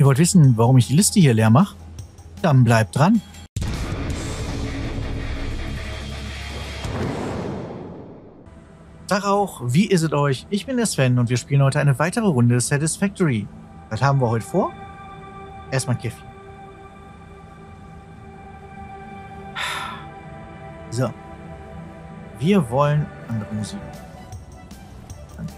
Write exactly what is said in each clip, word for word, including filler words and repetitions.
Ihr wollt wissen, warum ich die Liste hier leer mache? Dann bleibt dran. Tag auch, wie ist es euch? Ich bin der Sven und wir spielen heute eine weitere Runde Satisfactory. Was haben wir heute vor? Erstmal ein Käffchen. So. Wir wollen andere Musik. Danke.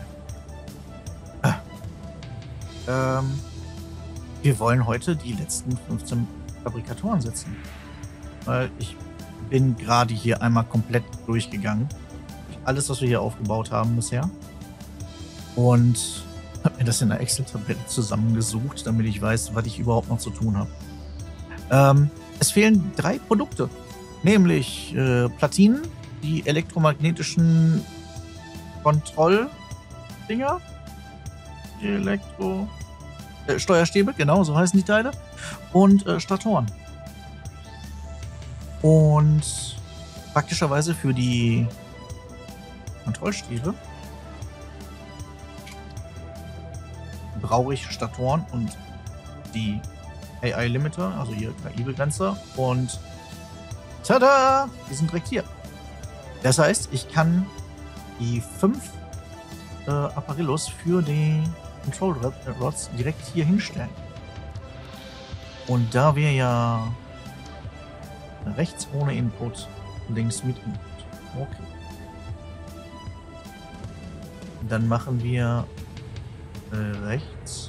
Ah. Ähm, wir wollen heute die letzten fünfzehn Fabrikatoren setzen. Weil ich bin gerade hier einmal komplett durchgegangen. Alles, was wir hier aufgebaut haben bisher. Und habe mir das in der Excel-Tabelle zusammengesucht, damit ich weiß, was ich überhaupt noch zu tun habe. Ähm, es fehlen drei Produkte. Nämlich äh, Platinen, die elektromagnetischen Kontrolldinger, Elektro... Äh, Steuerstäbe, genau, so heißen die Teile. Und äh, Statoren. Und praktischerweise für die Kontrollstäbe brauche ich Statoren und die A I-Limiter, also hier K I-Begrenzer. Und tada! Die sind direkt hier. Das heißt, ich kann die fünf äh, Apparillos für die Control Rods direkt hier hinstellen. Und da wir ja rechts ohne Input, links mit Input. Okay. Dann machen wir äh, rechts.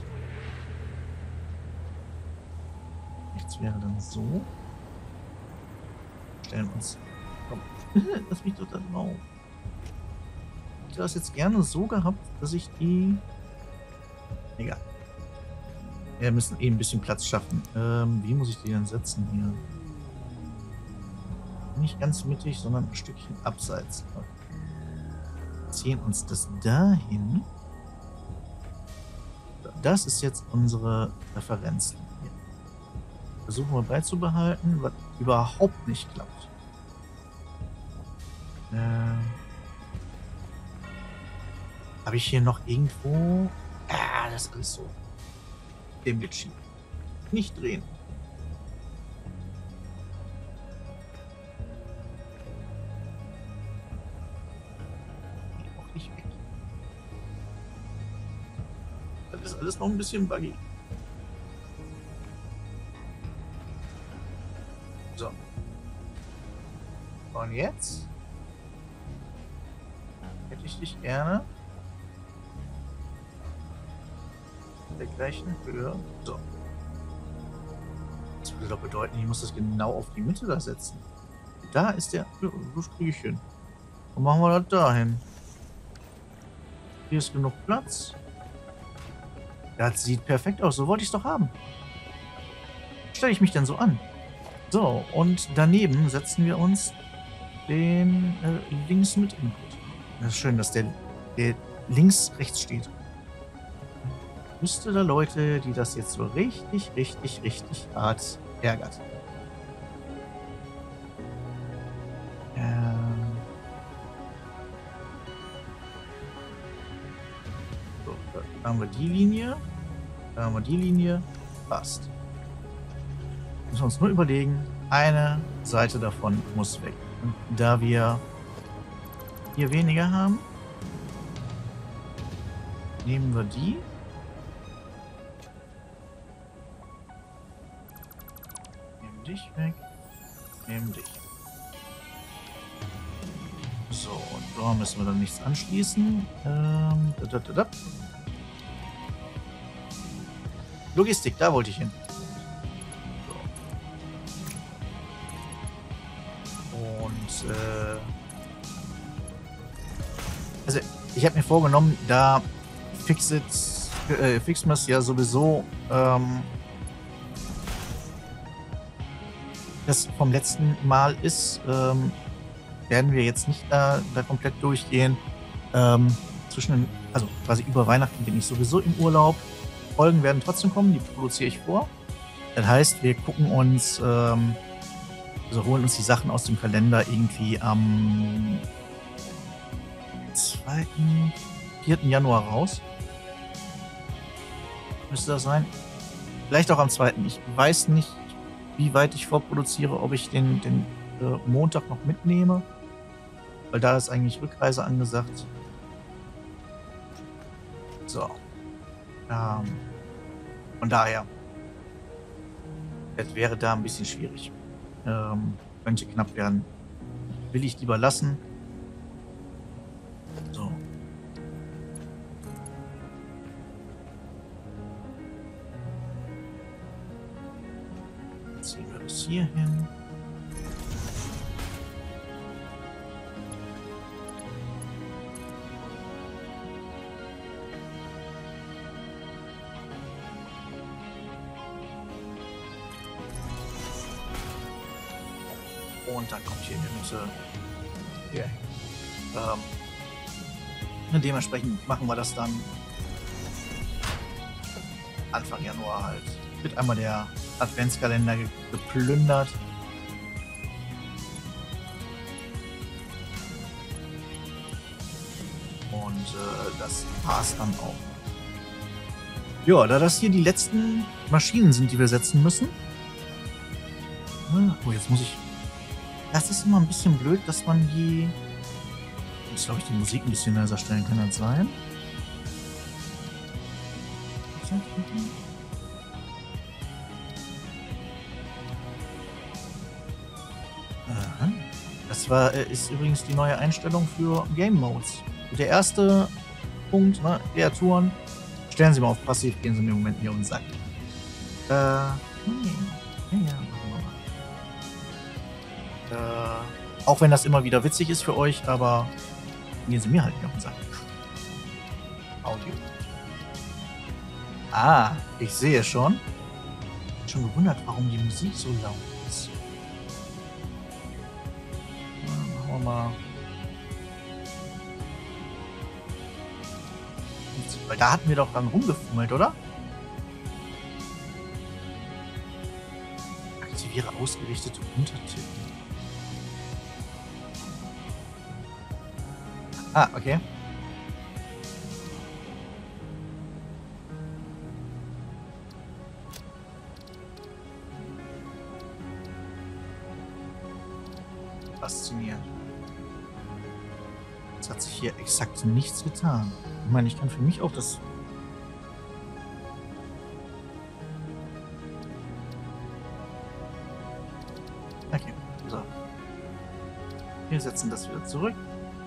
Rechts wäre dann so. Stellen uns. Komm, lass mich doch da drauf. Ich hätte das jetzt gerne so gehabt, dass ich die. Egal. Wir müssen eh ein bisschen Platz schaffen. Ähm, wie muss ich die denn setzen hier? Nicht ganz mittig, sondern ein Stückchen abseits. Ziehen uns das dahin. Das ist jetzt unsere Referenz. Versuchen wir beizubehalten, was überhaupt nicht klappt. Äh, Habe ich hier noch irgendwo... Ah, das ist alles so. Dem Glitchy. Nicht drehen. Auch nicht weg. Das ist alles noch ein bisschen buggy. So. Und jetzt hätte ich dich gerne der gleichen Höhe. So. Das würde doch bedeuten, ich muss das genau auf die Mitte da setzen. Da ist der... Ja, das kriege ich hin. Und machen wir das dahin. Hier ist genug Platz. Das sieht perfekt aus. So wollte ich es doch haben. Stelle ich mich denn so an? So, und daneben setzen wir uns den äh, links mit Input. Das ist schön, dass der, der links rechts steht. Wüsste da Leute, die das jetzt so richtig, richtig, richtig hart ärgert. Ähm so, da haben wir die Linie. Da haben wir die Linie. Passt. Müssen wir uns nur überlegen, eine Seite davon muss weg. Und da wir hier weniger haben, nehmen wir die. Dich weg. Nehmen dich. So, und da müssen wir dann nichts anschließen. Ähm, da, da, da, da. Logistik, da wollte ich hin. So. Und äh, also ich habe mir vorgenommen, da Fixit, äh, Fixmas ja sowieso ähm, das vom letzten Mal ist, ähm, werden wir jetzt nicht da, da komplett durchgehen. Ähm, zwischen den, also quasi über Weihnachten bin ich sowieso im Urlaub. Folgen werden trotzdem kommen, die produziere ich vor. Das heißt, wir gucken uns, ähm, also holen uns die Sachen aus dem Kalender irgendwie am zweiten, vierten Januar raus. Müsste das sein? Vielleicht auch am zweiten. Ich weiß nicht, wie weit ich vorproduziere, ob ich den, den äh, Montag noch mitnehme. Weil da ist eigentlich Rückreise angesagt. So. Ähm, von daher. Es wäre da ein bisschen schwierig. Ähm, könnte knapp werden. Will ich lieber lassen. So. Ziehen wir das hier hin. Und dann kommt hier in der Mitte hier. Ähm, und dementsprechend machen wir das dann Anfang Januar halt. Wird einmal der Adventskalender ge geplündert. Und äh, das war's dann auch. Ja, da das hier die letzten Maschinen sind, die wir setzen müssen. Oh, jetzt muss ich... Das ist immer ein bisschen blöd, dass man die... Jetzt glaube ich, die Musik ein bisschen leiser stellen, kann das sein? Aha. Das war, äh, ist übrigens die neue Einstellung für Game Modes. Der erste Punkt, ne, der Touren. Stellen Sie mal auf Passiv, gehen Sie mir im Moment hier um den Sack. Äh, ja, ja, ja. Äh, auch wenn das immer wieder witzig ist für euch, aber gehen Sie mir halt nicht auf den Sack. Audio. Ah, ich sehe schon. Ich bin schon gewundert, warum die Musik so laut ist. Machen wir mal. Weil da hatten wir doch dann rumgefummelt, oder? Aktiviere ausgerichtete Untertitel. Ah, okay. Faszinierend. Es hat sich hier exakt nichts getan. Ich meine, ich kann für mich auch das... Okay, so. Wir setzen das wieder zurück.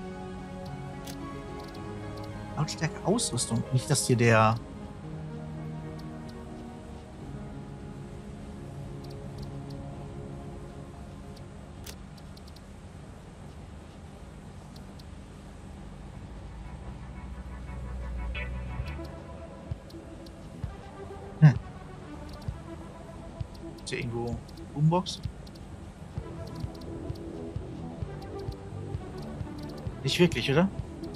Lautstärke Ausrüstung. Nicht, dass hier der... Hm. Ist hier irgendwo Boombox? Nicht wirklich, oder?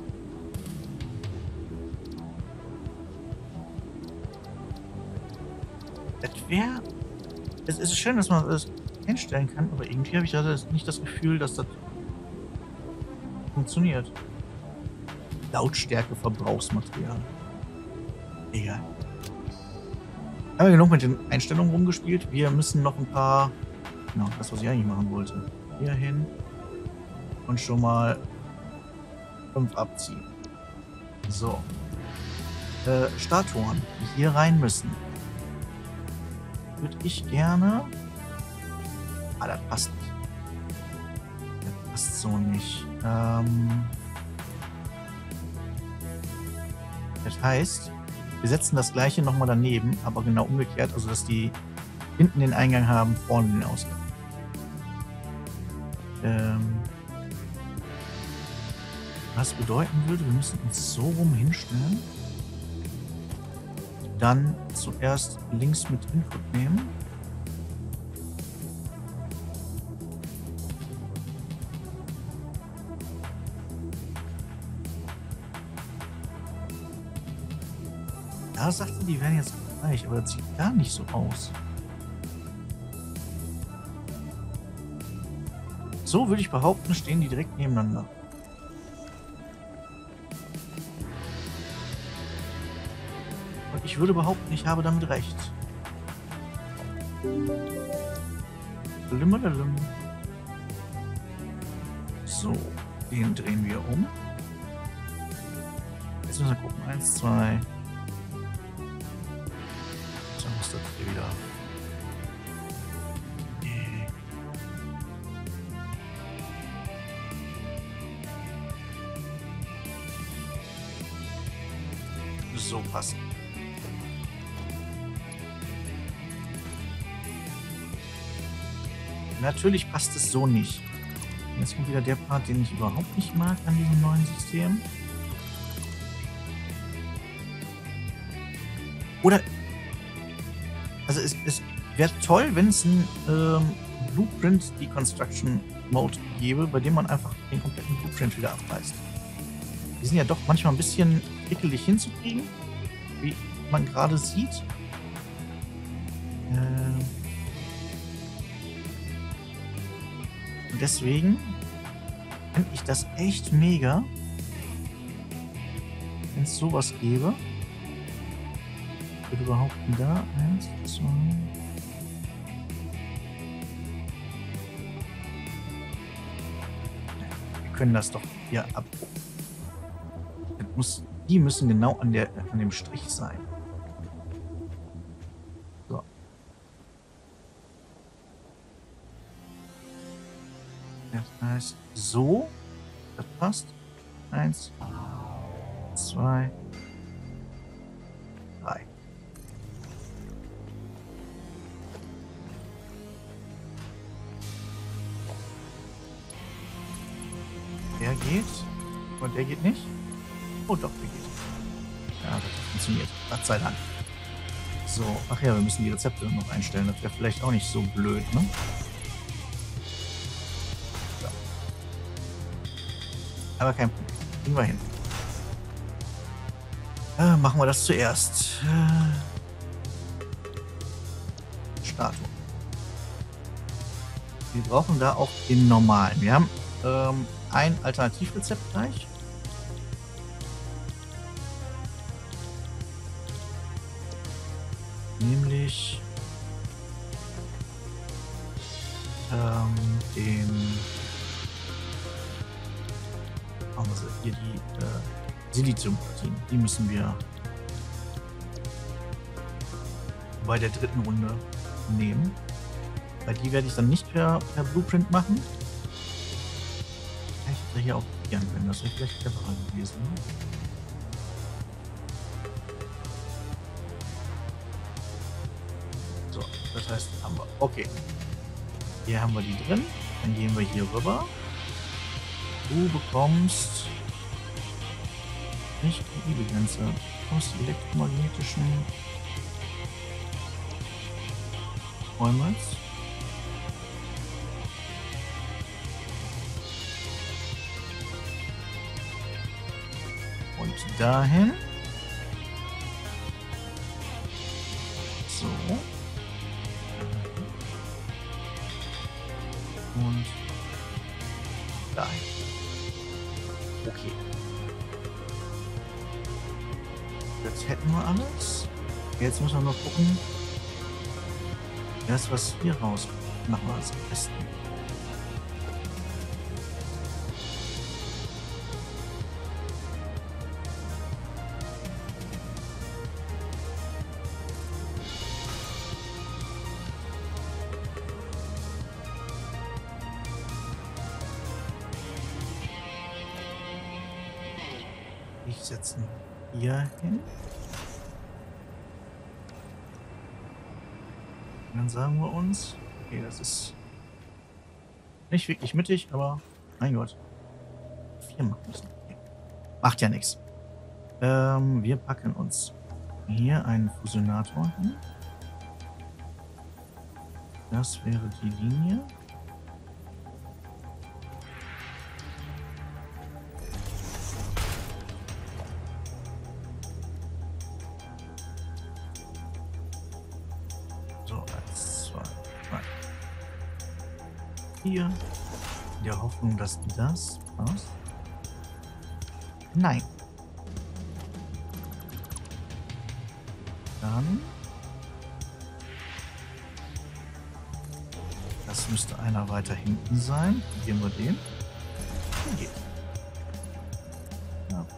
Das wäre... Es ist schön, dass man das einstellen kann, aber irgendwie habe ich da nicht das Gefühl, dass das funktioniert. Lautstärke Verbrauchsmaterial. Egal. Haben wir genug mit den Einstellungen rumgespielt. Wir müssen noch ein paar... Genau, das, was ich eigentlich machen wollte. Hier hin. Und schon mal fünf abziehen. So. Äh, Statuen, die hier rein müssen. Würde ich gerne... Ah, das passt nicht. Das passt so nicht. Ähm... Das heißt, wir setzen das gleiche nochmal daneben, aber genau umgekehrt, also dass die hinten den Eingang haben, vorne den Ausgang. Ähm... Was bedeuten würde, wir müssen uns so rum hinstellen. Dann zuerst links mit Input nehmen. Da sagte, die wären jetzt gleich, aber das sieht gar nicht so aus. So würde ich behaupten, stehen die direkt nebeneinander. Ich würde behaupten, ich habe damit recht. Limmerlim. So, den drehen wir um. Jetzt müssen wir gucken. Eins, zwei. Dann muss das hier wieder. So passen. Natürlich passt es so nicht. Jetzt kommt wieder der Part, den ich überhaupt nicht mag an diesem neuen System. Oder, also es, es wäre toll, wenn es einen ähm, Blueprint Deconstruction Mode gäbe, bei dem man einfach den kompletten Blueprint wieder abreißt. Die sind ja doch manchmal ein bisschen ekelig hinzukriegen, wie man gerade sieht. Ähm Und deswegen finde ich das echt mega, wenn es sowas gäbe. Ich würde behaupten, da eins, zwei. Wir können das doch hier abgucken. Muss, die müssen genau an, der, an dem Strich sein. So. Das heißt, so. Das passt. Eins, zwei, drei. Der geht. Und der geht nicht. Oh doch, der geht. Ja, das funktioniert. Gott sei Dank. So, ach ja, wir müssen die Rezepte noch einstellen. Das wäre vielleicht auch nicht so blöd, ne? So. Aber kein Problem. Kriegen wir hin. Äh, machen wir das zuerst. Äh, Statue. Wir brauchen da auch den normalen. Wir haben ähm, ein Alternativrezept gleich. Nämlich ähm, den machen wir hier die äh, Siliziumplatinen. Die müssen wir bei der dritten Runde nehmen. Weil die werde ich dann nicht per, per Blueprint machen. Ich hätte hier auch probieren können. Das wäre vielleicht cleverer gewesen. Das heißt, haben wir. Okay. Hier haben wir die drin. Dann gehen wir hier rüber. Du bekommst nicht die Begrenze. Du bekommst die elektromagnetischen Räume. Und dahin. So. Und dahin. Okay. Jetzt hätten wir alles. Jetzt müssen wir noch gucken. Das, was hier rauskommt, machen wir als besten. Ich setze hier hin. Und dann sagen wir uns, okay, das ist nicht wirklich mittig, aber mein Gott. Vier machen müssen. Okay. Macht ja nichts. Ähm, wir packen uns hier einen Fusionator hin. Das wäre die Linie. Hier, in der Hoffnung, dass das passt. Nein. Dann Das müsste einer weiter hinten sein. Probieren wir den. Der geht. Ja.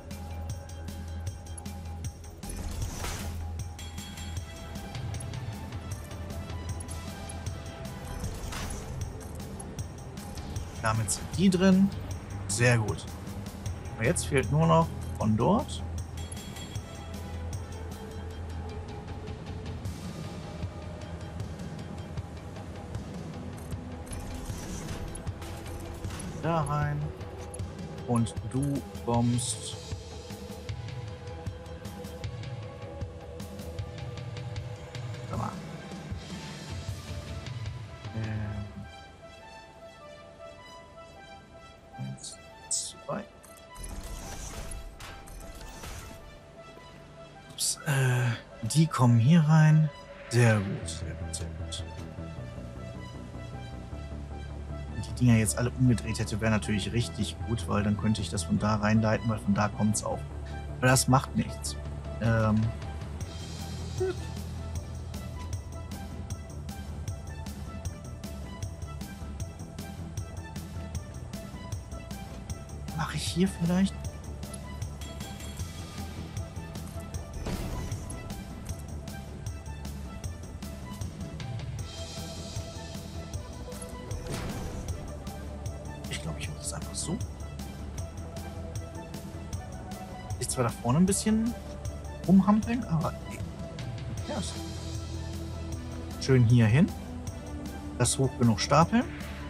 Damit sind die drin. Sehr gut. Aber jetzt fehlt nur noch von dort. Da rein. Und du kommst. Warte mal. Ähm. Eins, zwei. Ups, äh, die kommen hier rein. Sehr gut, sehr gut, sehr gut. Die Dinger jetzt alle umgedreht hätte, wäre natürlich richtig gut, weil dann könnte ich das von da reinleiten, weil von da kommt es auch. Aber das macht nichts. Ähm. Mache ich hier vielleicht? Einfach so. Ist zwar da vorne ein bisschen rumhampeln, aber ja, schön hier hin. Das hoch genug stapeln.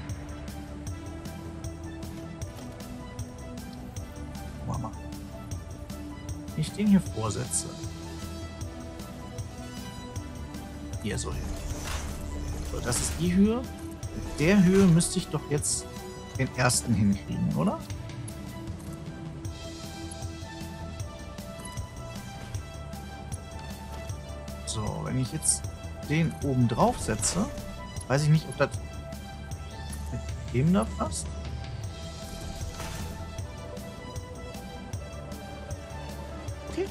Mama. Wenn ich den hier vorsetze. Hier so hin. So, das ist die Höhe. Mit der Höhe müsste ich doch jetzt den ersten hinkriegen, oder? So, wenn ich jetzt den oben drauf setze, weiß ich nicht, ob das mit dem da passt. Okay.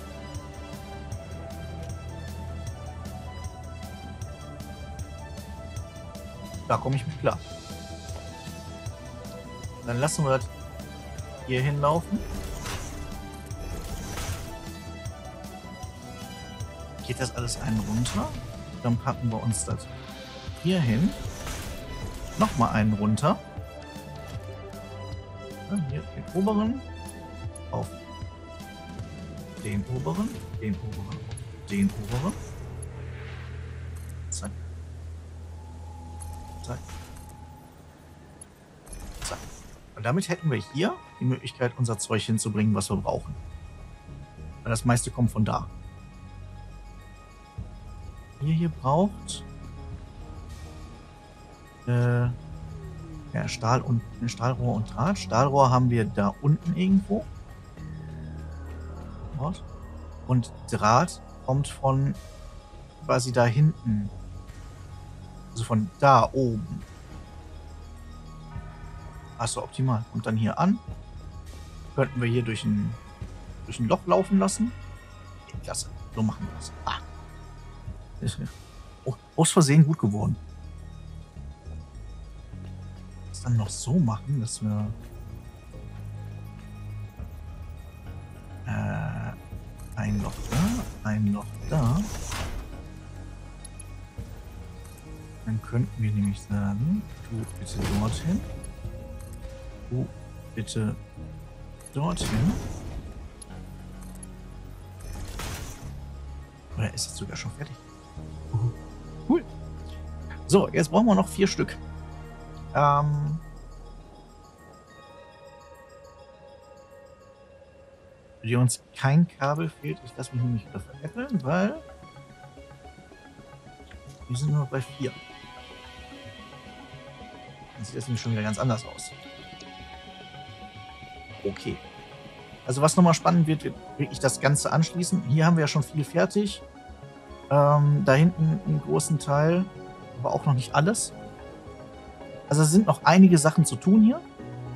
Da komme ich mit klar. Dann lassen wir das hier hinlaufen. Geht das alles einen runter? Dann packen wir uns das hier hin. Nochmal einen runter. Ja, hier den oberen. Auf den oberen. Den oberen. Auf den oberen. Zack. Zack. Zack. Und damit hätten wir hier die Möglichkeit, unser Zeug hinzubringen, was wir brauchen. Weil das meiste kommt von da. Ihr hier braucht äh, ja, Stahl und Stahlrohr und Draht. Stahlrohr haben wir da unten irgendwo. Dort. Und Draht kommt von quasi da hinten. Also von da oben. Achso, optimal. Und dann hier an. Könnten wir hier durch ein, durch ein Loch laufen lassen. Okay, klasse. So machen wir das. Ah. Ist oh, aus Versehen gut geworden. Das dann noch so machen, dass wir äh, ein Loch da, ein Loch da. Dann könnten wir nämlich sagen, du bitte dorthin. Du bitte dorthin. Oder ist es sogar schon fertig? Uh, cool. So, jetzt brauchen wir noch vier Stück. Ähm. Für uns kein Kabel fehlt. Ich lasse mich nämlich wieder veräppeln, weil wir sind nur noch bei vier. Dann sieht das nämlich schon wieder ganz anders aus. Okay. Also was nochmal spannend wird, wird wirklich das Ganze anschließen. Hier haben wir ja schon viel fertig. Ähm, da hinten einen großen Teil, aber auch noch nicht alles. Also es sind noch einige Sachen zu tun hier.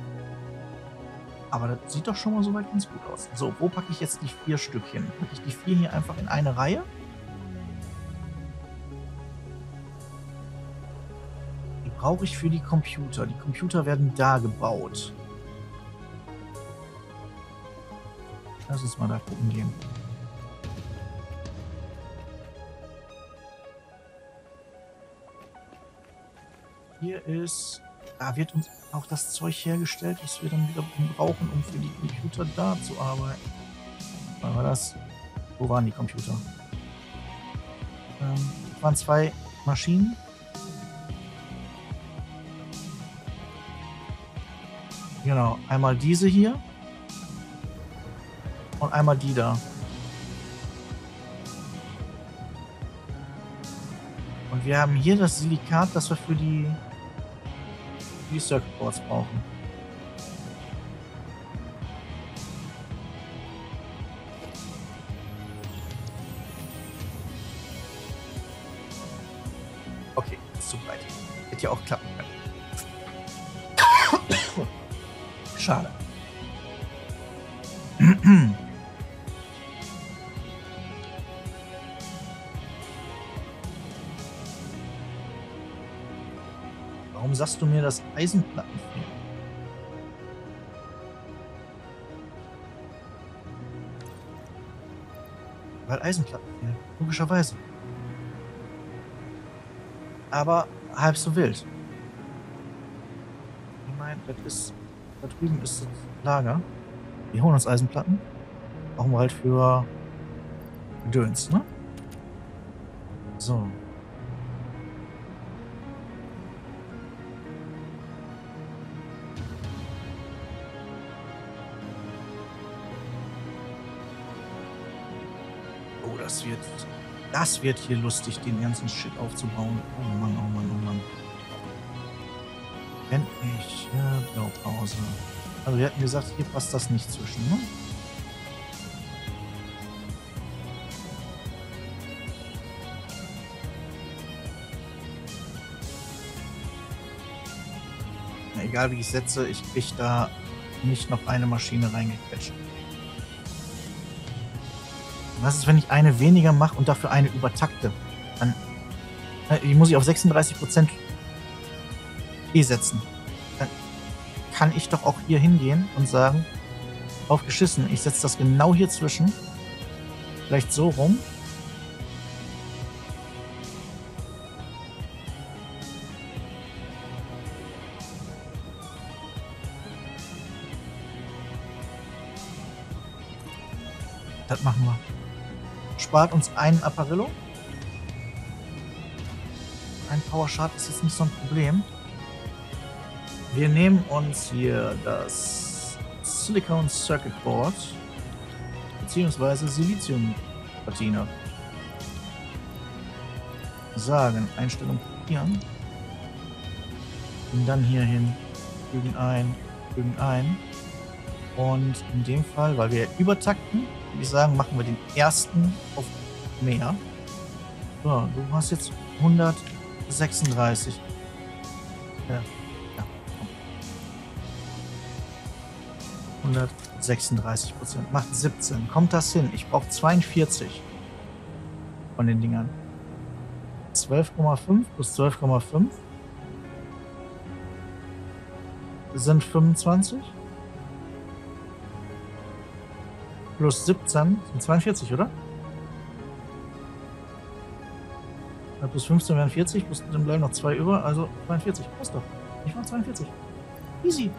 Aber das sieht doch schon mal soweit ganz gut aus. So, wo packe ich jetzt die vier Stück hin? Packe ich die vier hier einfach in eine Reihe? Die brauche ich für die Computer? Die Computer werden da gebaut. Lass uns mal da gucken gehen. Hier ist... Da wird uns auch das Zeug hergestellt, was wir dann wieder brauchen, um für die Computer da zu arbeiten. Wann war das? Wo waren die Computer? Ähm, das waren zwei Maschinen. Genau, einmal diese hier und einmal die da. Und wir haben hier das Silikat, das wir für die, für die Circuit Boards brauchen. Okay, ist zu breit. Hätte ja auch klappen können. Schade. Warum sagst du mir, dass Eisenplatten fehlen? Weil Eisenplatten fehlen. Logischerweise. Aber halb so wild. Ich meine, das ist... Da drüben ist das Lager. Wir holen uns Eisenplatten. Brauchen wir halt für Gedöns, ne? So. Oh, das wird... Das wird hier lustig, den ganzen Shit aufzubauen. Oh Mann, oh Mann, oh Mann. Endlich. Ja, Blaupause. Also wir hatten gesagt, hier passt das nicht zwischen, ne? Na, egal wie ich setze, ich kriege da nicht noch eine Maschine reingequetscht. Was ist, wenn ich eine weniger mache und dafür eine übertakte? Dann die muss ich auf sechsunddreißig Prozent setzen. Dann kann ich doch auch hier hingehen und sagen, auf geschissen, ich setze das genau hier zwischen. Vielleicht so rum. Das machen wir. Spart uns einen Apparillo. Ein Power Shard ist jetzt nicht so ein Problem. Wir nehmen uns hier das Silicon Circuit Board beziehungsweise Siliziumplatine. Sagen, Einstellung kopieren. Und dann hier hin, fügen ein, fügen ein. Und in dem Fall, weil wir übertakten, würde ich sagen, machen wir den ersten auf mehr. So, du hast jetzt hundertsechsunddreißig. Ja. hundertsechsunddreißig Prozent. Macht siebzehn. Kommt das hin? Ich brauche zweiundvierzig von den Dingern. zwölf Komma fünf plus zwölf Komma fünf sind fünfundzwanzig. Plus siebzehn sind zweiundvierzig, oder? Ja, plus fünfzehn wären vierzig, plus dann bleiben noch zwei über, also zweiundvierzig. Passt doch. Ich war zweiundvierzig. Easy.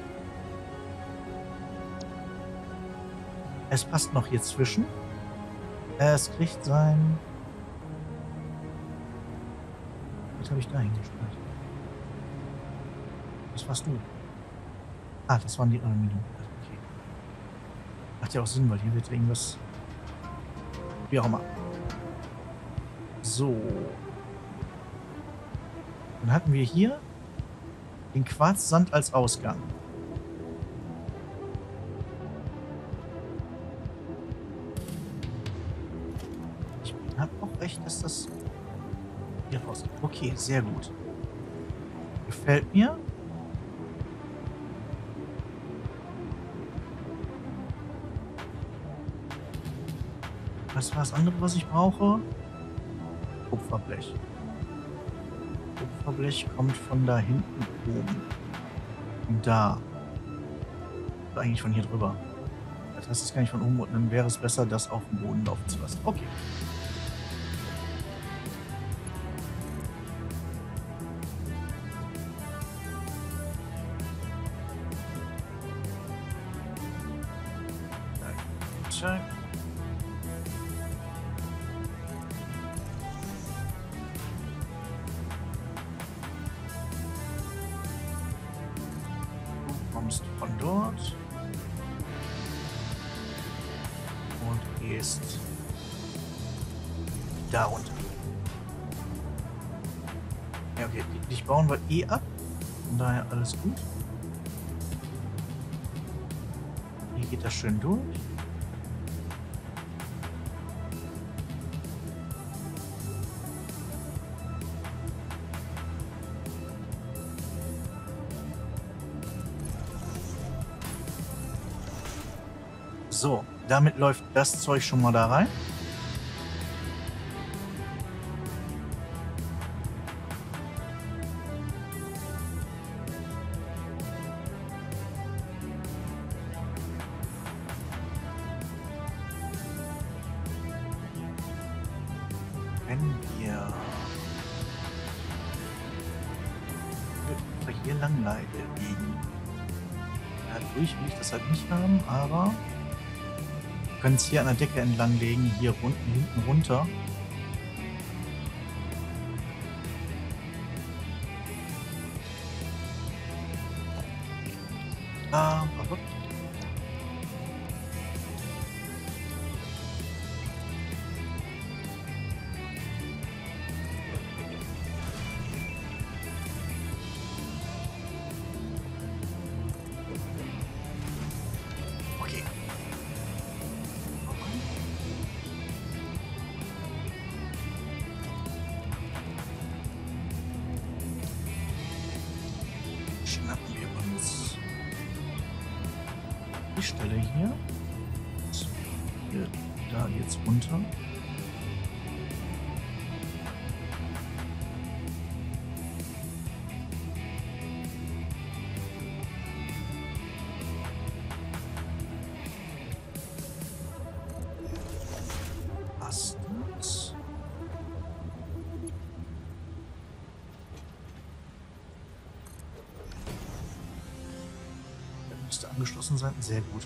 Es passt noch hier zwischen. Es kriegt sein... Was habe ich da hingestellt? Das warst du. Ah, das waren die Aluminium. Okay. Macht ja auch Sinn, weil hier wird irgendwas... Wie auch immer. So. Dann hatten wir hier den Quarzsand als Ausgang. Ich habe auch recht, dass das hier rausgeht. Okay, sehr gut. Gefällt mir. Was war das andere, was ich brauche? Kupferblech. Kupferblech kommt von da hinten oben. Da. Oder eigentlich von hier drüber. Das heißt, es kann nicht von oben und dann wäre es besser, das auf dem Boden laufen zu lassen. Okay. Check. Du kommst von dort und gehst da runter. Ja, okay, dich bauen wir eh ab. Von daher alles gut. Hier geht das schön durch. So, damit läuft das Zeug schon mal da rein. Wenn wir hier lang liegen. Ja, durch will ich das halt nicht haben, aber wir können es hier an der Decke entlang legen, hier unten hinten runter. Ah, aber okay. Schnappen wir uns die Stelle hier. So, hier, da jetzt runter. Passt das? Der müsste angeschlossen sein. Sehr gut.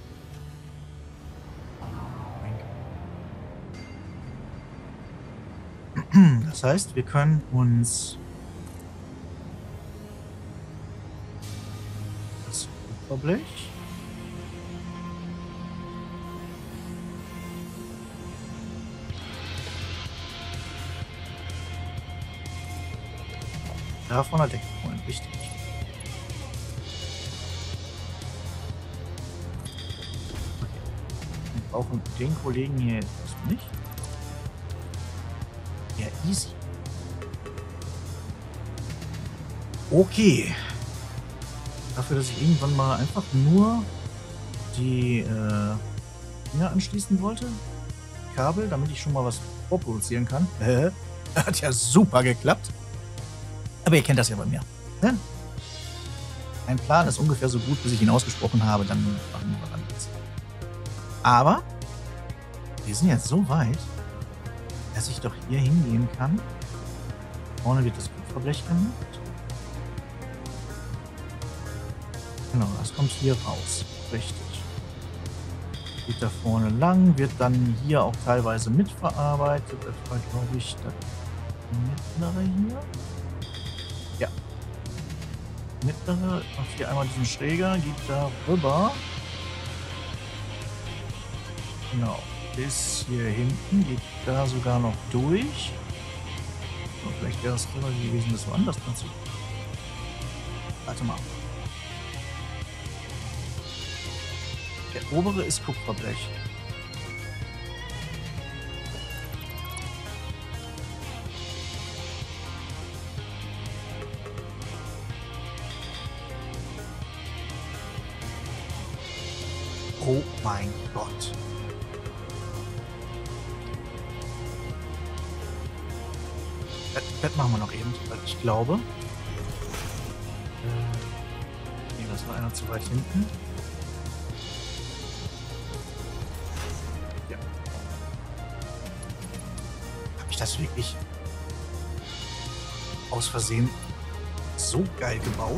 Das heißt, wir können uns das Kupferblech da von der Decke holen. Richtig. Wir brauchen den Kollegen hier jetzt nicht. Ja, easy. Okay. Dafür, dass ich irgendwann mal einfach nur die äh, Dinger anschließen wollte. Kabel, damit ich schon mal was vorproduzieren kann. Äh, hat ja super geklappt. Aber ihr kennt das ja bei mir. Ne? Ein Plan ist ungefähr so gut, bis ich ihn ausgesprochen habe, dann machen wir anders. Aber wir sind jetzt so weit, dass ich doch hier hingehen kann. Vorne wird das Kupferblech gemacht. Genau, das kommt hier raus. Richtig. Geht da vorne lang, wird dann hier auch teilweise mitverarbeitet. Das war, glaube ich, das mittlere hier. Ja. Mittlere, macht hier einmal diesen Schräger, geht da rüber. Genau. Bis hier hinten, geht da sogar noch durch. So, vielleicht wäre es clever gewesen, das woanders dran zu. Warte mal. Der obere ist Kupferblech. Oh mein Gott. Das machen wir noch eben, weil ich glaube. Äh, nee, das war einer zu weit hinten. Ja. Habe ich das wirklich aus Versehen so geil gebaut?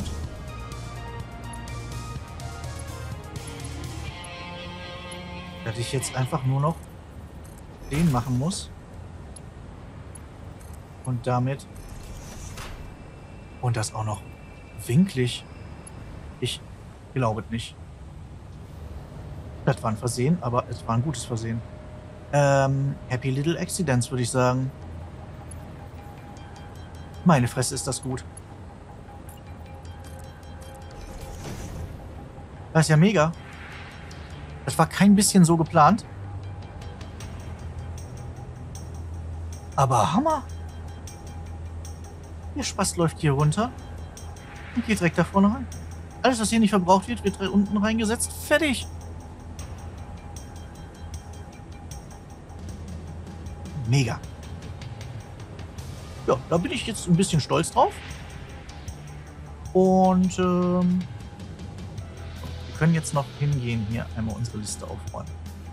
Dass ich jetzt einfach nur noch den machen muss. Und damit. Und das auch noch winklig. Ich glaube es nicht. Das war ein Versehen, aber es war ein gutes Versehen. Ähm, Happy Little Accidents, würde ich sagen. Meine Fresse, ist das gut. Das ist ja mega. Das war kein bisschen so geplant. Aber Hammer. Der Spast läuft hier runter und geht direkt da vorne rein. Alles, was hier nicht verbraucht wird, wird unten reingesetzt. Fertig. Mega. Ja, da bin ich jetzt ein bisschen stolz drauf. Und ähm, wir können jetzt noch hingehen, hier einmal unsere Liste aufräumen.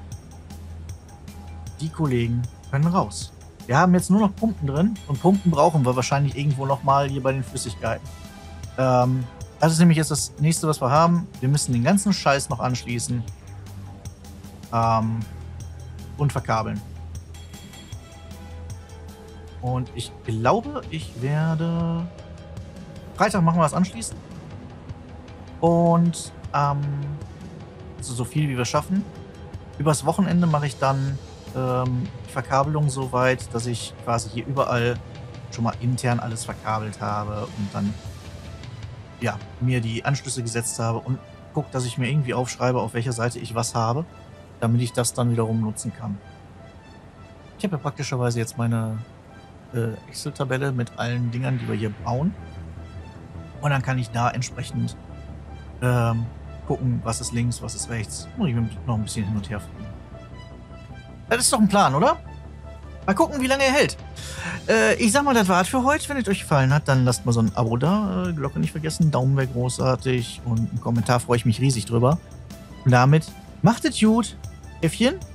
Die Kollegen können raus. Wir haben jetzt nur noch Pumpen drin und Pumpen brauchen wir wahrscheinlich irgendwo nochmal hier bei den Flüssigkeiten. Ähm, das ist nämlich jetzt das nächste, was wir haben. Wir müssen den ganzen Scheiß noch anschließen ähm, und verkabeln. Und ich glaube, ich werde Freitag machen wir das anschließen. Und ähm, also so viel wie wir schaffen. Übers Wochenende mache ich dann ähm, die Verkabelung so weit, dass ich quasi hier überall schon mal intern alles verkabelt habe und dann ja, mir die Anschlüsse gesetzt habe und gucke, dass ich mir irgendwie aufschreibe, auf welcher Seite ich was habe, damit ich das dann wiederum nutzen kann. Ich habe ja praktischerweise jetzt meine äh, Excel-Tabelle mit allen Dingern, die wir hier bauen. Und dann kann ich da entsprechend ähm, gucken, was ist links, was ist rechts. Muss ich noch ein bisschen hin und her fliegen. Das ist doch ein Plan, oder? Mal gucken, wie lange er hält. Äh, ich sag mal, das war's für heute. Wenn es euch gefallen hat, dann lasst mal so ein Abo da. Äh, Glocke nicht vergessen. Daumen wäre großartig. Und einen Kommentar freue ich mich riesig drüber. Und damit macht es gut. Äffchen.